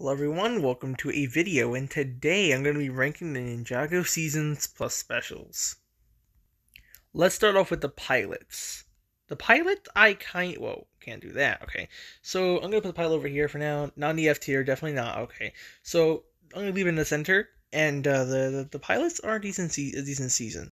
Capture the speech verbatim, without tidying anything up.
Hello everyone, welcome to a video, and today I'm going to be ranking the Ninjago Seasons Plus specials. Let's start off with the pilots. The pilot, I kind whoa, can't do that, okay. So I'm going to put the pilot over here for now, not in the F tier, definitely not, okay. So I'm going to leave it in the center, and uh, the, the, the pilots are a decent, se a decent season.